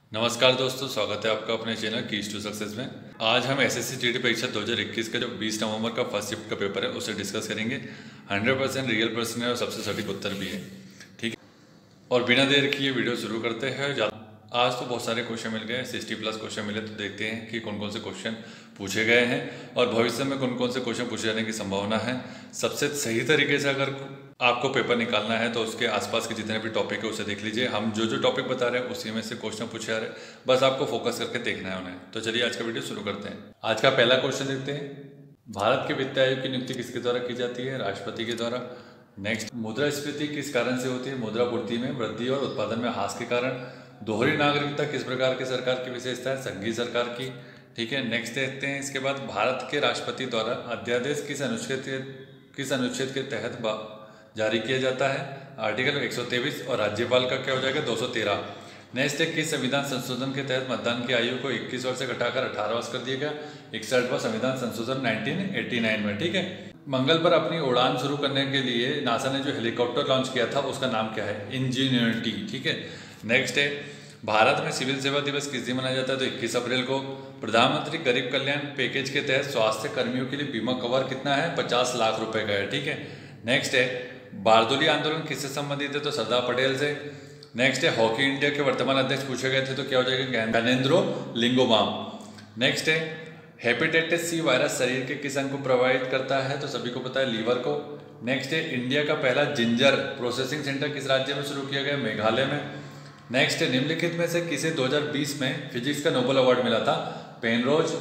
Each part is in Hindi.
नमस्कार दोस्तों, स्वागत है आपका अपने चैनल कीज टू सक्सेस में। आज हम एसएससी जीडी परीक्षा 2021 का जो 20 नवंबर का फर्स्ट शिफ्ट का पेपर है उसे डिस्कस करेंगे। 100% रियल प्रश्न है और सबसे सटीक उत्तर भी है, ठीक है। और बिना देर किए वीडियो शुरू करते हैं। आज तो बहुत सारे क्वेश्चन मिल गए, 60+ क्वेश्चन मिले, तो देखते हैं कि कौन कौन से क्वेश्चन पूछे गए हैं और भविष्य में कौन कौन से क्वेश्चन पूछे जाने की संभावना है। सबसे सही तरीके से अगर आपको पेपर निकालना है तो उसके आसपास के जितने भी टॉपिक है उसे देख लीजिए। हम जो जो टॉपिक बता रहे हैं उसी में से क्वेश्चन पूछे जा रहे हैं, बस आपको फोकस करके देखना है उन्हें। तो चलिए आज का वीडियो शुरू करते हैं। आज का पहला क्वेश्चन देखते हैं। भारत के वित्त आयोग की नियुक्ति किसके द्वारा की जाती है? राष्ट्रपति के द्वारा। नेक्स्ट, मुद्रास्फीति किस कारण से होती है? मुद्रा पूर्ति में वृद्धि और उत्पादन में ह्रास के कारण। दोहरी नागरिकता किस प्रकार की सरकार की विशेषता है? संघीय सरकार की, ठीक है। नेक्स्ट देखते हैं इसके बाद, भारत के राष्ट्रपति द्वारा अध्यादेश किस अनुच्छेद के तहत जारी किया जाता है? आर्टिकल 123। और राज्यपाल का क्या हो जाएगा? 213। नेक्स्ट है, किस संविधान संशोधन के तहत मतदान की आयु को 21 वर्ष से घटाकर 18 वर्ष कर दिया गया? 61वां संविधान संशोधन 1989 में, ठीक है। मंगल पर अपनी उड़ान शुरू करने के लिए नासा ने जो हेलीकॉप्टर लॉन्च किया था उसका नाम क्या है? इंजीनियरिटी, ठीक है। नेक्स्ट है, भारत में सिविल सेवा दिवस किस दिन मनाया जाता है? तो 21 अप्रैल को। प्रधानमंत्री गरीब कल्याण पैकेज के तहत स्वास्थ्य कर्मियों के लिए बीमा कवर कितना है? 50 लाख रुपए का है, ठीक है। नेक्स्ट है, बारदोली आंदोलन किससे संबंधित है? तो सरदार पटेल से। नेक्स्ट है, हॉकी इंडिया के वर्तमान अध्यक्ष पूछे गए थे तो क्या हो जाएगा? ज्ञानेंद्रो लिंगोबाम। नेक्स्ट है, हेपेटाइटिस सी वायरस शरीर के किस अंग को प्रभावित करता है? तो सभी को पता है, लीवर को। नेक्स्ट है, इंडिया का पहला जिंजर प्रोसेसिंग सेंटर किस राज्य में शुरू किया गया? मेघालय में। नेक्स्ट है, निम्नलिखित में से किसे 2020 में फिजिक्स का नोबेल अवार्ड मिला था? पेनरोज,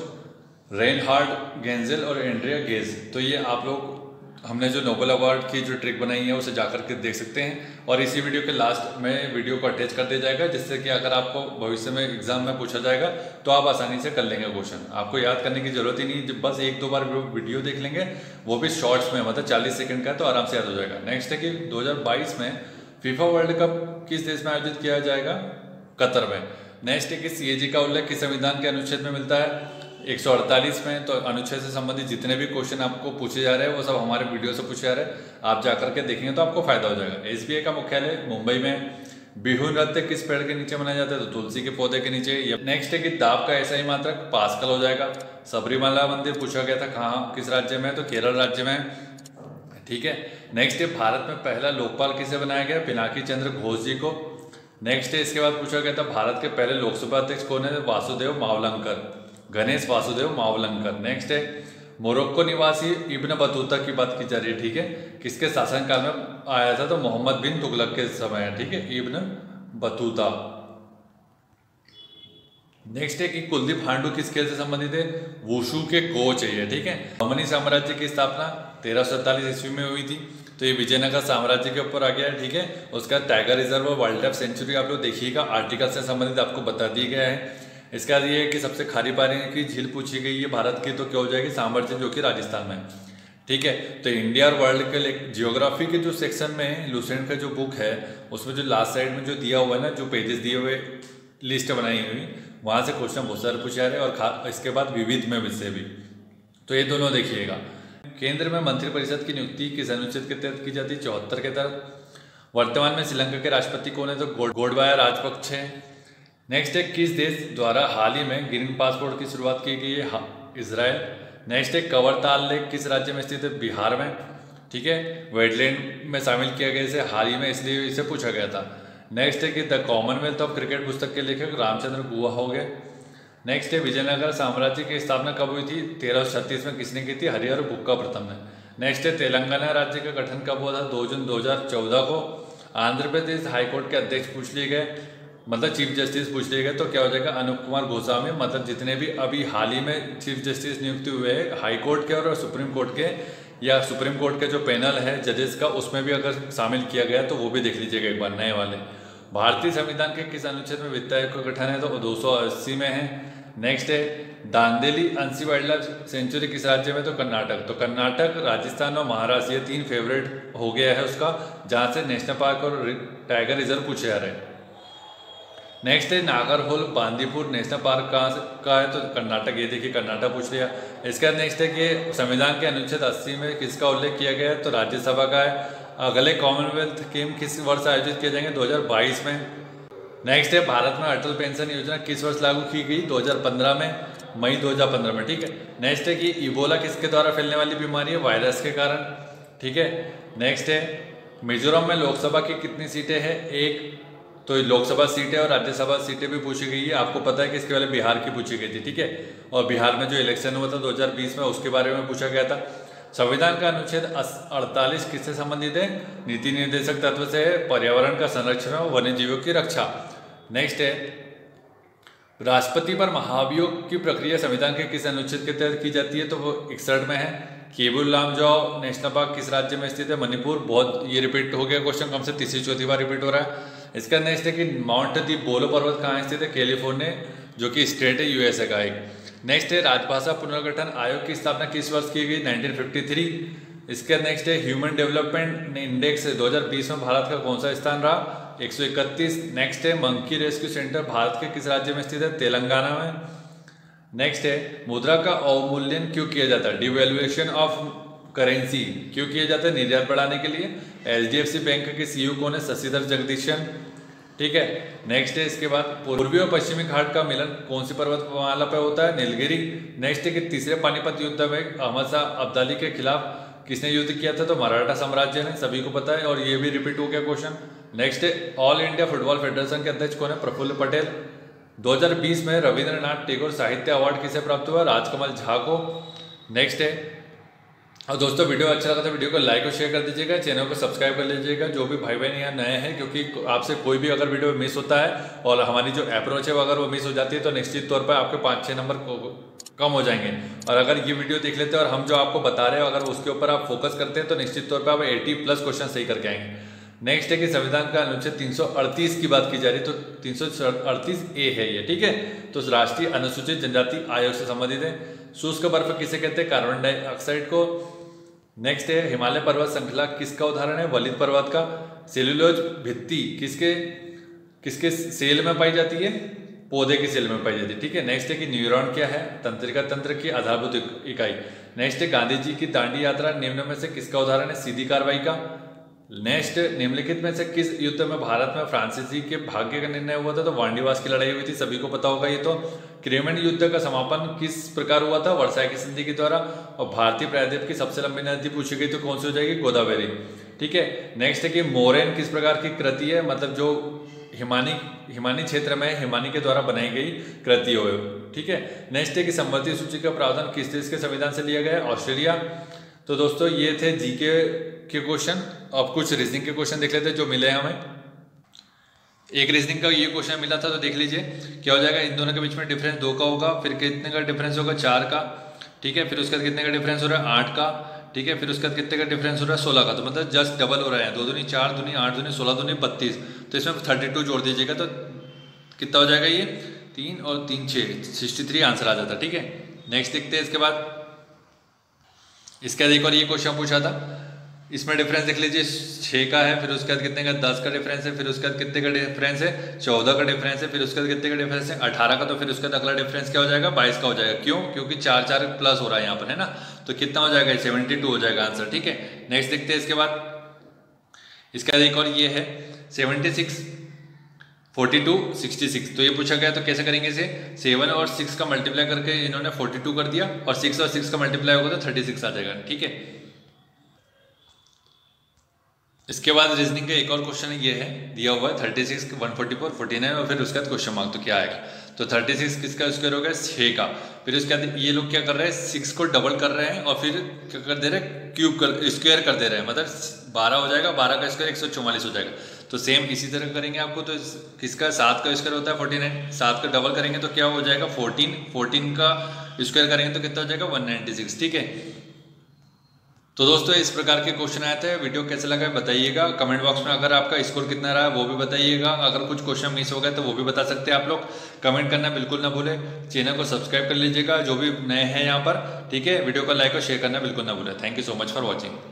रेनहार्ड गेंजेल और एंड्रिया गेज। तो ये आप लोग, हमने जो नोबेल अवार्ड की जो ट्रिक बनाई है उसे जाकर के देख सकते हैं। और इसी वीडियो के लास्ट में वीडियो को अटैच कर दिया जाएगा, जिससे कि अगर आपको भविष्य में एग्जाम में पूछा जाएगा तो आप आसानी से कर लेंगे क्वेश्चन। आपको याद करने की जरूरत ही नहीं, जब बस 1-2 बार वीडियो देख लेंगे, वो भी शॉर्ट्स में, मतलब 40 सेकंड का, तो आराम से याद हो जाएगा। नेक्स्ट है कि 2022 में फीफा वर्ल्ड कप किस देश में आयोजित किया जाएगा? कतर में। नेक्स्ट है कि सीएजी का उल्लेख किस संविधान के अनुच्छेद में मिलता है? 148 में। तो अनुच्छेद से संबंधित जितने भी क्वेश्चन आपको पूछे जा रहे हैं वो सब हमारे वीडियो से पूछे जा रहे हैं, आप जाकर के देखेंगे तो आपको फायदा हो जाएगा। एसबीआई का मुख्यालय मुंबई में। बिहू नृत्य किस पेड़ के नीचे मनाया जाता है? तो तुलसी के पौधे के नीचे। नेक्स्ट है कि दाब का ऐसा ही मात्रक पास्कल हो जाएगा। सबरीमला मंदिर पूछा गया था कहाँ, किस राज्य में? तो केरल राज्य में, ठीक है। नेक्स्ट है, भारत में पहला लोकपाल किसे बनाया गया? पिनाकी चंद्र घोष जी को। नेक्स्ट है, इसके बाद पूछा गया था भारत के पहले लोकसभा अध्यक्ष कौन है? वासुदेव मावलंकर, गणेश वासुदेव मावलंकर। नेक्स्ट है, मोरक्को निवासी इब्न बतूता की बात की जा रही है, ठीक है। किसके शासनकाल में आया था? तो मोहम्मद बिन तुगलक के समय, ठीक है, इब्न बतूता। नेक्स्ट है कि कुलदीप हांडू किस खेल से संबंधित है? वुशु के कोच है ये, ठीक है। बहमनी साम्राज्य की स्थापना 1347 ईस्वी में हुई थी, तो ये विजयनगर साम्राज्य के ऊपर आ गया है, ठीक है। उसका टाइगर रिजर्व और वाइल्ड लाइफ सेंचुरी आप लोग देखिएगा, आर्टिकल से संबंधित आपको बता दिया गया है। इसका ये है कि सबसे खारी पानी की झील पूछी गई है भारत की, तो क्या हो जाएगी? सामर्थ्य, जो कि राजस्थान में, ठीक है। तो इंडिया और वर्ल्ड के जियोग्राफी के जो सेक्शन में लुसेंट का जो बुक है उसमें जो लास्ट साइड में जो दिया हुआ है ना, जो पेजेस दिए हुए, लिस्ट बनाई हुई, वहाँ से क्वेश्चन बहुत सारे पूछे जा रहे हैं। और इसके बाद विविध में विषय भी, तो ये दोनों देखिएगा। केंद्र में मंत्रिपरिषद की नियुक्ति किस अनुच्छेद के तहत की जाती है? 74 के तहत। वर्तमान में श्रीलंका के राष्ट्रपति कौन है? तो गोडबाया राजपक्ष है। नेक्स्ट है, किस देश द्वारा हाल ही में ग्रीन पासपोर्ट की शुरुआत की गई है? इजराइल। नेक्स्ट है, कवरताल लेक किस राज्य में स्थित है? बिहार में, ठीक है। वेटलैंड में शामिल किया गया इसे हाल ही में, इसलिए इसे पूछा गया था। नेक्स्ट है कि द कॉमनवेल्थ ऑफ क्रिकेट पुस्तक के लेखक रामचंद्र गुहा हो गए। नेक्स्ट है, विजयनगर साम्राज्य की स्थापना कब हुई थी? 1336 में। किसने की थी? हरिहर बुक्का प्रथम ने। नेक्स्ट है, तेलंगाना राज्य का गठन कब हुआ था? 2 जून 2014 को। आंध्र प्रदेश हाईकोर्ट के अध्यक्ष पूछ लिए गए, मतलब चीफ जस्टिस पूछ लिए गए, तो क्या हो जाएगा? अनूप कुमार गोस्वामी। मतलब जितने भी अभी हाल ही में चीफ जस्टिस नियुक्त हुए हैं हाई कोर्ट के और सुप्रीम कोर्ट के, या सुप्रीम कोर्ट के जो पैनल है जजेस का, उसमें भी अगर शामिल किया गया तो वो भी देख लीजिएगा एक बार, नए वाले। भारतीय संविधान के किस अनुच्छेद में वित्त आयोग का गठन है? तो 280 में है। नेक्स्ट है, दांदेली अंशी वाइल्ड लाइफ सेंचुरी किस राज्य में? तो कर्नाटक। तो कर्नाटक, राजस्थान और महाराष्ट्र, ये 3 फेवरेट हो गया है उसका, जहाँ से नेशनल पार्क और टाइगर रिजर्व पूछे जा रहे हैं। नेक्स्ट है, नागरहोल बांदीपुर नेशनल पार्क कहाँ का है? तो कर्नाटक। ये देखिए कर्नाटक पूछ लिया। इसके बाद नेक्स्ट है कि संविधान के अनुच्छेद 80 में किसका उल्लेख किया गया है? तो राज्यसभा का है। अगले कॉमनवेल्थ गेम किस वर्ष आयोजित किए जाएंगे? 2022 में। नेक्स्ट है भारत में अटल पेंशन योजना किस वर्ष लागू की गई? 2015 में, मई 2015 में। ठीक है। नेक्स्ट है कि इबोला किसके द्वारा फैलने वाली बीमारी है? वायरस के कारण। ठीक है। नेक्स्ट है मिजोरम में लोकसभा की कितनी सीटें हैं? 1। तो लोकसभा सीटें और राज्यसभा सीटें भी पूछी गई है। आपको पता है कि इसके पहले बिहार की पूछी गई थी। ठीक है। और बिहार में जो इलेक्शन हुआ था 2020 में, उसके बारे में पूछा गया था। संविधान का अनुच्छेद 48 किससे संबंधित है? नीति निर्देशक तत्व से है, पर्यावरण का संरक्षण और वन्य जीवों की रक्षा। नेक्स्ट है राष्ट्रपति पर महाभियोग की प्रक्रिया संविधान के किस अनुच्छेद के तहत की जाती है? तो वो 61 में है। केबुल लामजाओ नेशनल पार्क किस राज्य में स्थित है? मणिपुर। बहुत ये रिपीट हो गया क्वेश्चन, कम से तीसरी चौथी बार रिपीट हो रहा है। इसका नेक्स्ट है कि माउंट दी बोलो पर्वत कहाँ स्थित है? कैलिफोर्निया, जो कि स्टेट है यूएसए का एक। नेक्स्ट है राजभाषा पुनर्गठन आयोग की स्थापना किस वर्ष की गई? 1953। इसके नेक्स्ट है ह्यूमन डेवलपमेंट इंडेक्स 2020 में भारत का कौन सा स्थान रहा? 131। नेक्स्ट है मंकी रेस्क्यू सेंटर भारत के किस राज्य में स्थित है? तेलंगाना में। नेक्स्ट है मुद्रा का अवमूल्यन क्यों किया जाता है? डिवैल्यूएशन ऑफ करेंसी क्यों किया जाता है? निर्यात बढ़ाने के लिए। HDFC बैंक के सीईओ कौन है? शशिधर जगदीशन। ठीक है। नेक्स्ट है इसके बाद पूर्वी और पश्चिमी घाट का मिलन कौन सी पर्वतमाला पे होता है? नीलगिरी। नेक्स्ट है कि तीसरे पानीपत युद्ध में अहमद शाह अब्दाली के खिलाफ किसने युद्ध किया था? तो मराठा साम्राज्य ने, सभी को पता है और ये भी रिपीट हो गया क्वेश्चन। नेक्स्ट है ऑल इंडिया फुटबॉल फेडरेशन के अध्यक्ष कौन है? प्रफुल्ल पटेल। 2020 में रविंद्रनाथ टैगोर साहित्य अवार्ड किसे प्राप्त हुआ? राजकमल झा को। नेक्स्ट है और दोस्तों वीडियो अच्छा लगा तो वीडियो को लाइक और शेयर कर दीजिएगा, चैनल को सब्सक्राइब कर लीजिएगा जो भी भाई बहन यहाँ नए हैं, क्योंकि आपसे कोई भी अगर वीडियो मिस होता है और हमारी जो अप्रोच है अगर वो मिस हो जाती है तो निश्चित तौर पर आपके 5-6 नंबर कम हो जाएंगे। और अगर ये वीडियो देख लेते हैं और हम जो आपको बता रहे हैं अगर उसके ऊपर आप फोकस करते हैं तो निश्चित तौर पर आप 80+ क्वेश्चन सही करके आएंगे। नेक्स्ट है कि संविधान का अनुच्छेड 338 की बात की जा रही तो 338A है ये। ठीक है। तो राष्ट्रीय अनुसूचित जनजाति आयोग से संबंधित है। शुष्क बर्फ किसे कहते हैं? कार्बन डाइऑक्साइड को। नेक्स्ट है हिमालय पर्वत श्रृंखला किसका उदाहरण है? वलित पर्वत का। सेल्यूलोज भित्ति किसके सेल में पाई जाती है? पौधे की सेल में पाई जाती है। ठीक है। नेक्स्ट है कि न्यूरॉन क्या है? तंत्रिका तंत्र की आधारभूत इकाई। नेक्स्ट है गांधी जी की दांडी यात्रा निम्न में से किसका उदाहरण है? सीधी कार्रवाई का। नेक्स्ट निम्नलिखित में से किस युद्ध में भारत में फ्रांसीसी के भाग्य का निर्णय हुआ था? तो वांडीवास की लड़ाई हुई थी, सभी को पता होगा ये तो। क्रिमियन युद्ध का समापन किस प्रकार हुआ था? वर्साई की संधि के द्वारा। और भारतीय प्रायद्वीप की सबसे लंबी नदी पूछी गई तो कौन सी हो जाएगी? गोदावरी। ठीक है। नेक्स्ट है कि मोरेन किस प्रकार की कृति है? मतलब जो हिमानी क्षेत्र में हिमानी के द्वारा बनाई गई कृति हो। ठीक है। नेक्स्ट है कि समवर्ती सूची का प्रावधान किस देश के संविधान से लिया गया है? ऑस्ट्रेलिया। तो दोस्तों ये थे जीके के क्वेश्चन। अब कुछ रीजनिंग के क्वेश्चन देख लेते हैं जो मिले हमें। एक रीजनिंग का ये क्वेश्चन मिला था तो देख लीजिए क्या हो जाएगा। इन दोनों के बीच में डिफरेंस 2 का होगा, फिर कितने का डिफरेंस होगा? 4 का। ठीक है। फिर उसके बाद कितने का डिफरेंस हो रहा है? 8 का। ठीक है। फिर उसके बाद कितने का डिफरेंस हो रहा है? 16 का। तो मतलब जस्ट डबल हो रहा है। 2 दूनी 4, दूनी 8, दूनी 16, दूनी 32। तो इसमें 32 जोड़ दीजिएगा तो कितना हो जाएगा? ये 3 और 3 6 63 आंसर आ जाता है। ठीक है। नेक्स्ट देखते हैं इसके बाद। इसके बाद एक और ये क्वेश्चन पूछा था, इसमें डिफरेंस देख लीजिए 6 का है, फिर उसके बाद कितने का? 10 का डिफरेंस है, फिर उसके बाद कितने का डिफरेंस है? 14 का डिफरेंस है, फिर उसके बाद कितने का डिफरेंस है? 18 का। तो फिर उसके बाद अगला डिफरेंस क्या हो जाएगा? 22 का हो जाएगा। क्यों? क्योंकि 4 प्लस हो रहा है यहाँ पर, है ना। तो कितना हो जाएगा? 72 हो जाएगा आंसर। ठीक है। नेक्स्ट देखते हैं इसके बाद। इसके बाद एक और ये है 76 42 66। तो ये पूछा गया तो कैसे करेंगे इसे? 7 और 6 का मल्टीप्लाई करके इन्होंने 42 कर दिया और 6 और 6 का मल्टीप्लाई होगा तो 36 आ जाएगा। ठीक है। इसके बाद रीजनिंग का एक और क्वेश्चन ये है दिया हुआ है 36 144 49 और फिर उसके बाद क्वेश्चन मार्क। तो क्या आएगा? तो 36 किसका स्क्वायर हो गया? 6 का। फिर उसके बाद ये लोग क्या कर रहे हैं? 6 को डबल कर रहे हैं और फिर क्या कर दे रहे हैं? क्यूब कर स्क्वायर कर दे रहे हैं, मतलब 12 हो जाएगा। 12 का स्क्वायर 144 हो जाएगा। तो सेम इसी तरह करेंगे आपको। तो किसका 7 का स्क्वायर होता है 49, 7 का डबल करेंगे तो क्या हो जाएगा? 14 का स्क्वायर करेंगे तो कितना हो जाएगा? 196। ठीक है। तो दोस्तों इस प्रकार के क्वेश्चन आए थे। वीडियो कैसा लगा बताइएगा कमेंट बॉक्स में। अगर आपका स्कोर कितना रहा है वो भी बताइएगा। अगर कुछ क्वेश्चन मिस हो गए तो वो भी बता सकते हैं आप लोग। कमेंट करना बिल्कुल ना भूलें। चैनल को सब्सक्राइब कर लीजिएगा जो भी नए हैं यहाँ पर। ठीक है। वीडियो को लाइक और शेयर करना बिल्कुल ना भूलें। Thank you so much for watching.